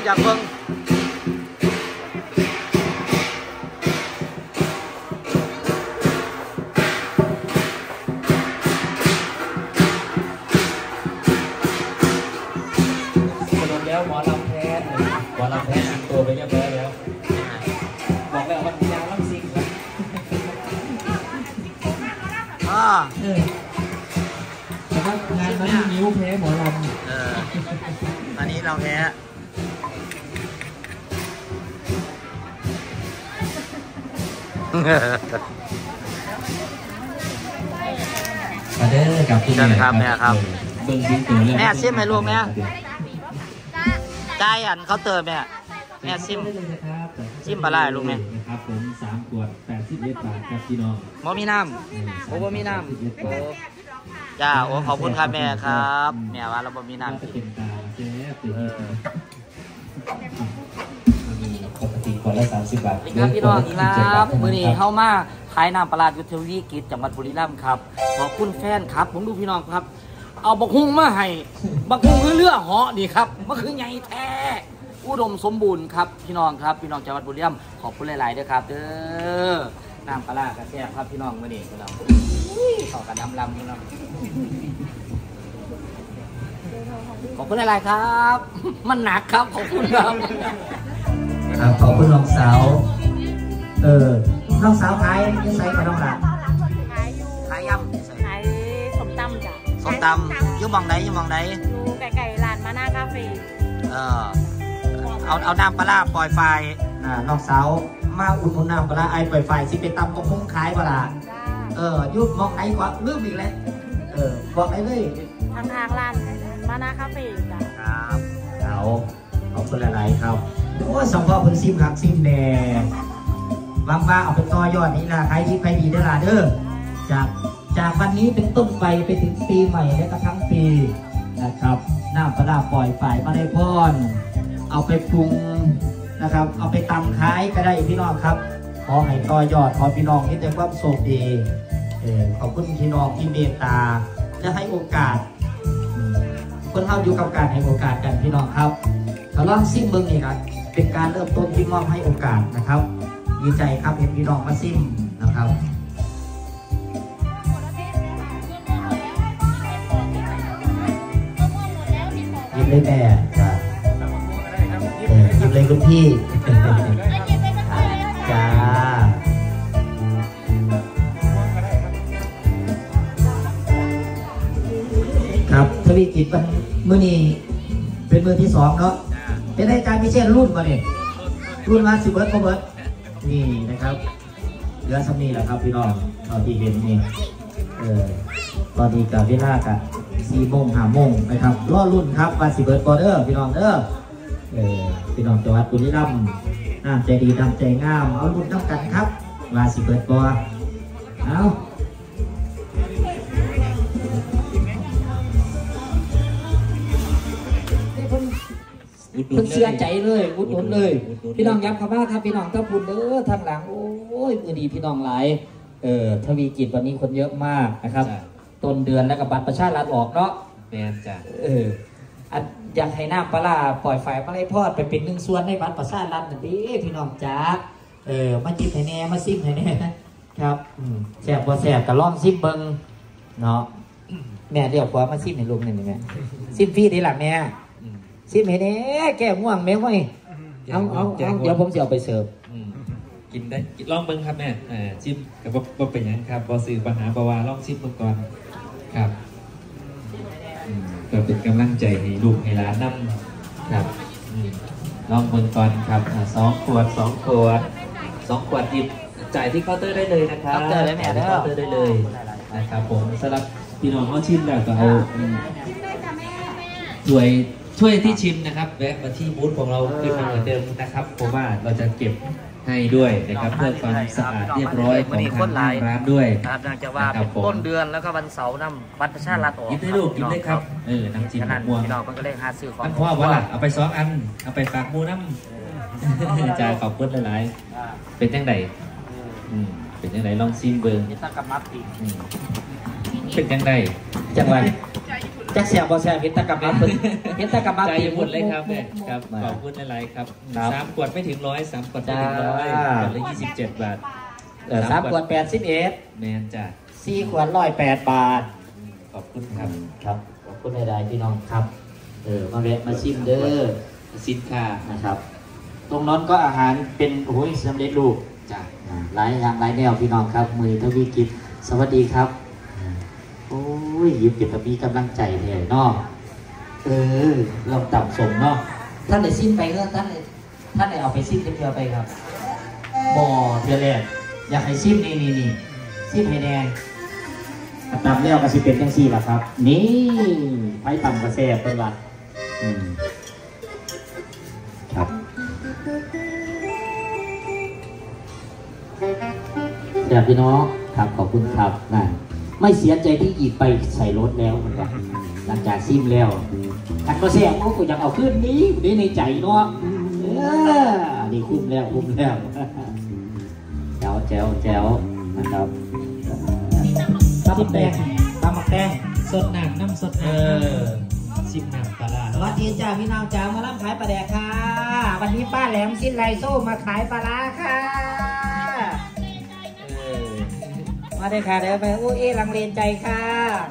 อยากเบิ่งแล้วหมอลำแพ้หมอลำแพ้สิงโตไปเรียบร้อยแล้วบอกแล้วมันยาวลำซิงแล้วนะครับงานนั้นนิ้วแพ้หมอลำอันนี้เราแพ้เด้อกับพี่แม่ครับแม่ครับเบิ่งซิงโตเลยแม่ซิมให้ลูกแม่ใจอันเขาเติมแม่ซิมปลาไหลลูกแม่ครับผม3 ขวด 81 บาทครับพี่น้องบ่มีน้ำโอ้บ่มีน้ำโอ้จ้าโอ้ขอบคุณครับแม่ครับแม่ว่าเราบ่มีน้ำเป็นตาเจ๊ปกติขวดละ30 บาทครับพี่น้องครับมื้อนี้เข้ามาขายน้ำปลายุทธวิกิจจังหวัดบุรีรัมย์ครับขอบคุณแฟนครับผมดูพี่น้องครับเอาบักฮุ้งมาให้บักฮุ้งคือเรือเหาะนี่ครับมันคือใหญ่แท้อุดมสมบูรณ์ครับพี่น้องครับพี่น้องจังหวัดบุรีรัมย์ขอบคุณหลายๆด้วยครับเด้อน้ำปลากระแซ่บครับพี่น้องมื้อนี้เราเข้ากันน้ำลำพี่น้องขอบคุณหลายๆครับมันหนักครับขอบคุณครับขอบคุณน้องสาวน้องสาวขายยังไงกับน้องหลานขายยำขายส้มตำจ้ะส้มตำยุ่งมองไหนยุ่งมองไหนอยู่ไก่ร้านมาหน้าคาเฟ่เอาน้ำปลาปล่อยไฟน้องสาวมาอุ่นน้ำปลาไอปล่อยไฟสิเป็นตำก็คงขายปลายุ่งมองไหนกว่าเรื่องอีกแล้วบอกไหนเลยทางร้านมาหน้าคาเฟ่จ้ะครับขอบคุณหลายๆครับโอ้สองพ่อคุณซิมหักซิมแน่ว่างๆเอาไปต่อยอดนี่ละใครดีใครดีได้ละเด้อจากวันนี้เป็นต้นไปถึงปีใหม่และก็ทั้งปีนะครับน้ำปลาปล่อยฝ่ายมาได้พรเอาไปปรุงนะครับเอาไปตำขายก็ได้พี่น้องครับขอให้ต่อยอดขอพี่น้องที่ได้ความโชคดีขอบคุณพี่น้องที่เมตตาจะให้โอกาสคนเราอยู่กับการให้โอกาสกันพี่น้องครับถ้าลองซิมเบิ้งนี่ครับเป็นการเริ่มต้นที่มอบให้โอกาสนะครับดีใจครับเห็นพี่น้องมาซิมนะครับยิบเลยแม่จ้ายิบเลยคุณพี่จ้าครับทวีกิจวันมื้อนี้เป็นมื้อที่2เนาะเป็นรายการพิเศษรุ่นมาเนี่ยรุ่นมาสิเบิร์ดเบิร์ดนี่นะครับเหลือสักนี้แหละครับพี่น้องตอนที่เห็นนี่ตอนนี้กับเวลากับ4 โมง 5 โมงนะครับรอรุ่นครับมาสิเบิร์ดบอเดอร์พี่น้องเด้อพี่น้องจังหวัดบุรีรัมย์น้ำใจดีน้ำใจงามเอารุ่นต้องกันครับมาสิเบิร์ดบอเอาเพิ่งเสียใจเลยอุดหนุนเลยพี่น้องย้ำคำว่าครับพี่น้องถ้าพูดเด้อทางหลังโอ้ยมือดีพี่น้องหลายทวีกิจวันนี้คนเยอะมากนะครับต้นเดือนแล้วกับบัตรประชารัฐออกเนาะแมนจ้ะอยากให้น้ำปลาปล่อยไฟมาให้พอดไปเป็น1 ส่วนในบัตรประชารัฐนั่นดิพี่น้องจ้ามาจิบให้แน่มาซิมให้แน่ครับแสบบ่แสบกับล่องซิมเบิ้งเนาะแม่เดี๋ยวขอมาซิมให้ลุงหนึ่งแม่ซิมฟรีได้หลังแม่ซิมเห็นแก้ม่วงแม่ห้อยเอาเดี๋ยวผมจะเอาไปเสิร์ฟกินได้ลองเบิ้งครับแม่ชิมกับว่าเป็นยังครับบอสื่อปัญหาปวาลองชิมก่อนครับก็เป็นกำลังใจให้ลูกให้หลานนั่งครับลองเบิ้งก่อนครับ2 ขวดหยิบจ่ายที่เคาน์เตอร์ได้เลยนะครับเคาน์เตอร์ได้แม่เคาน์เตอร์ได้เลยนะครับผมสำหรับพี่น้องเขาชิมแล้วก็เอาช่วยที่ชิมนะครับแวะมาที่บูธของเราด้วยเหมือนเดิมนะครับเพราะว่าเราจะเก็บให้ด้วยนะครับเพื่อความสะอาดเรียบร้อยของทางร้านด้วยครับเนื่องจากว่าต้นเดือนแล้วก็วันเสาร์นำบัตรประชารัฐออกกินได้ลูกกินได้ครับน้ำจิ้มม่วงพี่น้องมันก็เลยหาซื้อของพ่อว่าล่ะเอาไป2 อันเอาไปฝากมูน้ำจ่ายขอบคุณหลายๆเป็นยังไงเป็นยังไงลองซิมเบิร์นนี่ตั้งกับมัดอีกเป็นยังไงจังหวะจักแสบบ่แสบเห็นตะกับมาเห็นตะกับมาใจหมดเลยครับเนี่ยครับขอบคุณหลายๆครับ3 ขวดไม่ถึง100 3 ขวดไม่ถึง100ขวดละ27 บาท 3 ขวด81 แมนจ้ะ 4 ขวด108 บาทขอบคุณครับครับขอบคุณใดๆพี่น้องครับมาแวะมาชิมเด้อสินค้านะครับ ตรงนั้นก็อาหารเป็นโอ้ยสำเร็จรูปจ้ะหลายอย่างหลายแนวพี่น้องครับมือทวีกิจสวัสดีครับโอ้ยยิ้มเก็บตะมีกำลังใจแท้เนาะเราต่ำสมเนาะท่านได้ซิมไปก็ท่านได้เอาไปซิมเทียวไปครับบ่เทียแรกอยากให้ซิมนี่ซิมให้แน่ต่ำแล้วก็สิเป็นจังซี่ล่ะครับ นี่ไปต่ำกระแสเป็นวัดครับแต่พี่น้องครับขอบคุณครับนะไม่เสียใจที่อีกไปใส่รถแล้วเหมือนกันหลังจากซิมแล้วขันกระแสเขาก็ยังเอาขึ้นนี้นี่ในใจเนาะนี่คุ้มแล้วแจ๋วนะครับตำหมักแดงสดน้ำน้ำสดชิมน้ำปลาสวัสดีจ้าพี่น้องจ้ามาล่ำขายปลาแดกค่ะวันนี้ป้าแหลมสิ้นไรโซ่มาขายปลาร้าค่ะมาได้ค่ะเดี๋ยวไปลังเลใจค่ะ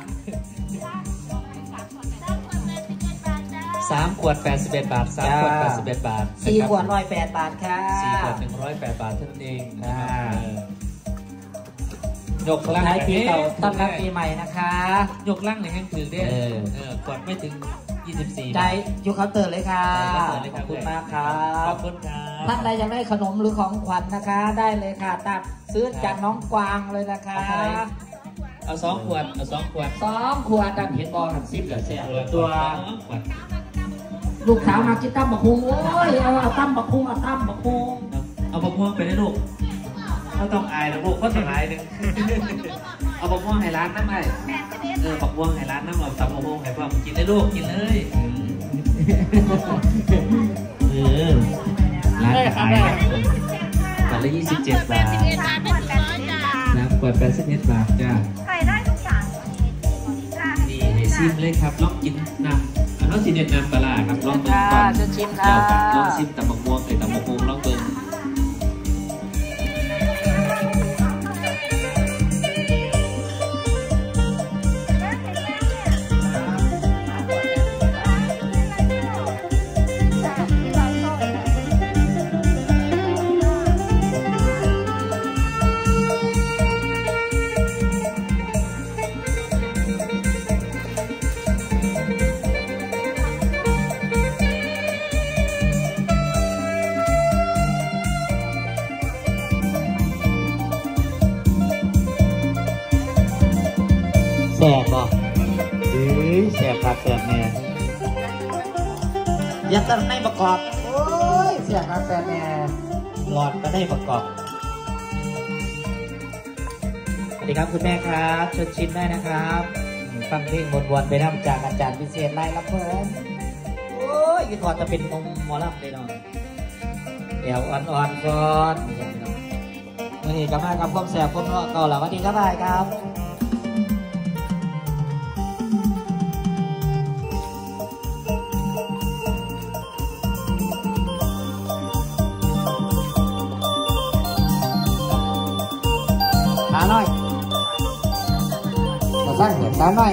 3 ขวด81 บาท3 ขวด81 บาท 4 ขวด108 บาทค่ะ 4 ขวด108 บาทเท่านั้นเองยกลังท้ายปีเก่าต้อนรับปีใหม่นะคะยกลังในแห้งถือได้กดไม่ถึง24 ใจยูเคาน์เตอร์เลยค่ะขอบคุณมากครับขอบคุณครับท่านใดอยากได้ขนมหรือของขวัญนะคะได้เลยค่ะตัดซื้อจากน้องกวางเลยนะคะเอา2 ขวด2 ขวดดันเห็นบอลหันซิปเหลือเสียตัวลูกสาวมากินตั้มบักฮุงโอ้ยเอาตั้มบักฮุงเอาบักม่วงไปได้ลูกเขาต้องอายนะลูกเขาต้องอายนึงเอาบักม่วงให้ร้านน้ำไอ้บักม่วงให้ร้านน้ำเอาตำบักม่วงให้พ่อกินได้ลูกกินเลยร้านขายขวดละ27 บาทน้ำขวด81 บาทจ้าใส่ได้ทุกอย่างนี่ให้ซิมเลยครับลองกินน้ำน้องสีเด็ดน้ำปลาครับลองเบิ่งก่อนจะชิมค่ะลองซิมตำบักม่วงตำบักม่วงลองเบิ่งแสบบ่แสบครับแสบแน่ยังต้องไม่ประกอบโอ้ยแสบครับแสบแน่หลอดก็ได้ประกอบสวัสดีครับคุณแม่ครับชวนชิมได้นะครับฟังเพลงวนๆไปนำจากอาจารย์พิเศษไล่รับเพิ่มโอ้ยอีถอดจะเป็นนมหมอลำเลยเนาะเดี๋ยวอ่อนๆก่อนวันนี้ก็มากับความแสบความร้อนต่อแล้วสวัสดีครับบายครับหน่อยมาสร้างเหตุการณ์หน่อย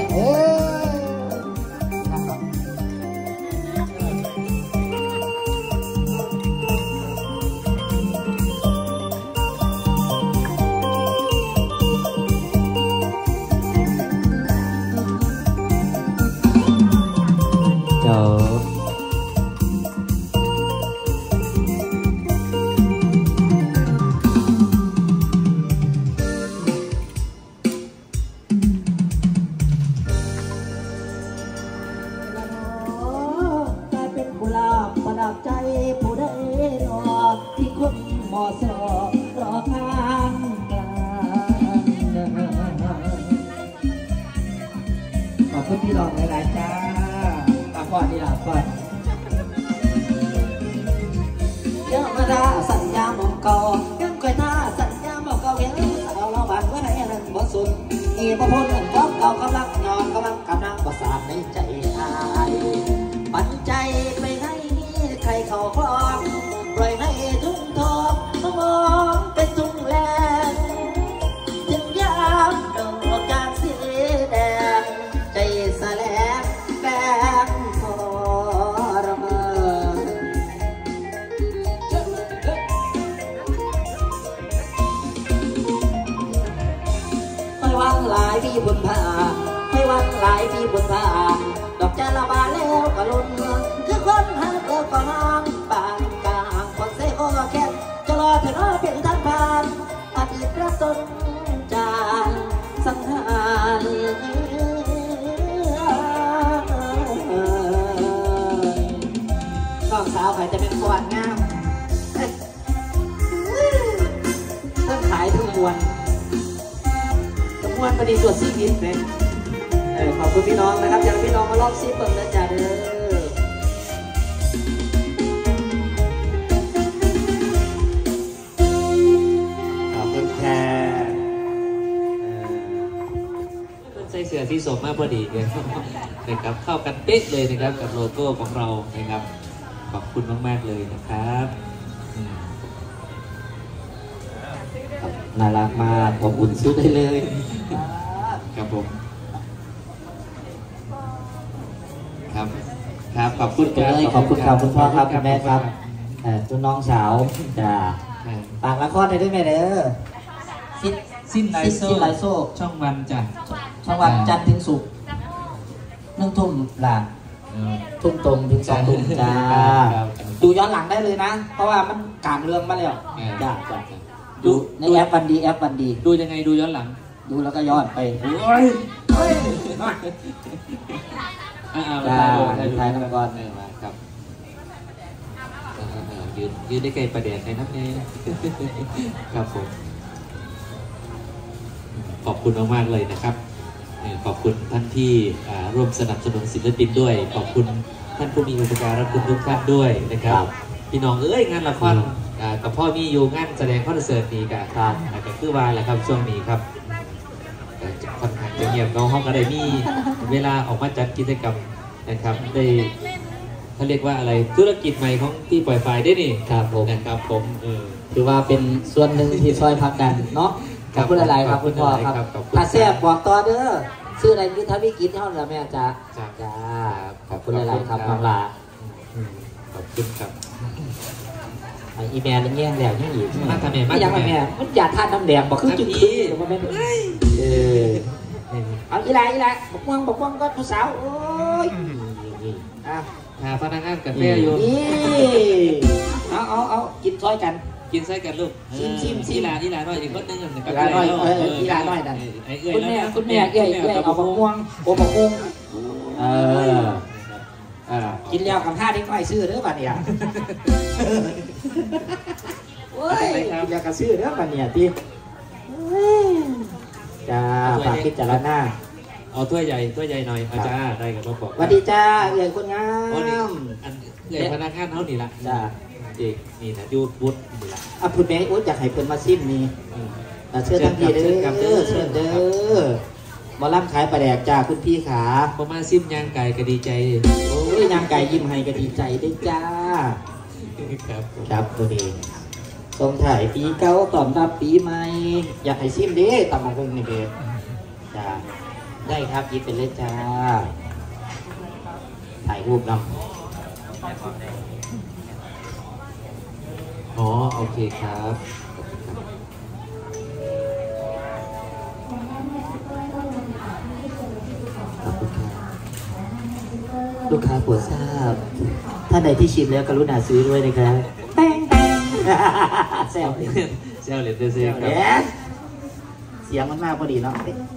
ขอบคุณพี่หลอดหลายๆจ้าตาก่อนดีล่ะก่อนเยอะมาได้สัญญาหมอกเก่ายังเคยท่าสัญญาหมอกเก่าเห็นเราบันไว้ให้นั่นบ่สุดอีบ่พ้นเก่ากำลังนอนกำลังภาษาในใจนจางสังหารน้องสาวใครจะเป็นสวัสดิ์งามเพิ่งขายทุกมวลมวลประดิษฐ์ตัวซีบิสเนี่ยขอบคุณพี่น้องนะครับอยากพี่น้องมาลองซีเปิดนะจ๊ะเด้อขอบคุณแค่ใส่เสื้อที่สมมากพอดีเลยนะครับเข้ากันเป๊ะเลยนะครับกับโลโก้ของเรานะครับขอบคุณมากๆเลยนะครับน่ารักมากขอบคุณสุดได้เลยครับผมครับครับขอบคุณครับขอบคุณครับคุณพ่อครับคุณแม่ครับคุณน้องสาวจะฝากละครได้ด้วยไหมเด้อสิ้นไลโซ่ช่องวันจ้ะช่องวันจันทร์ถึงศุกร์1 ทุ่มหลังทุ่มตรงถึง2 ทุ่มจ้าดูย้อนหลังได้เลยนะเพราะว่ามันกลางเรื่องมาแล้วจ้าดูในแอปวันดีดูยังไงดูย้อนหลังดูแล้วก็ย้อนไปถ่ายกันก่อนครับยืนได้ไกลประเด็นในนับนี้ครับผมขอบคุณมากๆเลยนะครับขอบคุณท่านที่ร่วมสนับสนุนศิลปินด้วยขอบคุณท่านผู้มีอุปการะคุณทุกท่านด้วยนะครับพี่น้องงานละครกับพ่อมีอยู่งานแสดงคอนเสิร์ตนี้กันครับก็คือว่าแหละครับช่วงนี้ครับค่อนข้างจะเงียบเงาห้องก็ได้มีเวลาออกมาจัดกิจกรรมนะครับได้เขาเรียกว่าอะไรธุรกิจใหม่ของที่ปล่อยไฟได้นี่ครับผมนะครับผมถือว่าเป็นส่วนหนึ่งที่ช่วยพักกันเนาะขอบคุณอะไรครับคุณพ่อครับถ้าแซ่บบอกต่อเด้อชื่ออะไรคือทวิกิจเท่านั้นแม่จ้าขอบคุณอะไรครับน้องลาขอบคุณครับอีเมลเงี้ยแล้วนี่อีกมาทำไมไม่ยังแม่มันอยากทานน้ำแดงบอกคือจุดขี้มันไม่เอาอีไรบอกม่วงก็ผู้สาวโอ้ยหาพนักงานกันแม่อยู่นี่เอากินซอยกันลูกชิมอีหลาหน่อยอีกคนนึงอีหลาหน่อยดันคุณแม่เอ้ยเอาบอกม่วงกินแล้วกับท่าที่ก้อยซื้อเด้อป่ะเนี่ยโอ้ยกินแล้วกับซื้อเด้อป่ะเนี่ยที่จ้าฝากคิดจารณาเอาถ้วยใหญ่หน่อยอาจารย์ได้กับพ่อบอกสวัสดีจ้าเอ๋ยคนงามเอ๋ยพนักงานเท่านี้ละจ้าเด็กนี่นะยูบุตรนี่ละคุณแม่อุ๊ดอยากให้เพิ่นมาซิมนี่เชิญทั้งทีเด้อเชิญเด้อมาล่ำขายปลาแดกจ้าคุณพี่ขาประมาณซิมย่างไก่ก็ดีใจโอ้ยย่างไก่ยิ้มให้ก็ดีใจได้จ้าครับตัวเองตรงถ่ายปีเก่าตอนรับปีใหม่อยากให้ซิมเด้ตำบักหุ่งนี่เด้จ้าได้ครับยิบเป็นเลยจ้าถ่ายรูปนำอ๋อโอเคครับลูกค้าโปรดทราบท่านใดที่ชิมแล้วกรุณาซื้อด้วยนะครับแป้งแซวเล่นเสียงมันมากพอดีเนาะ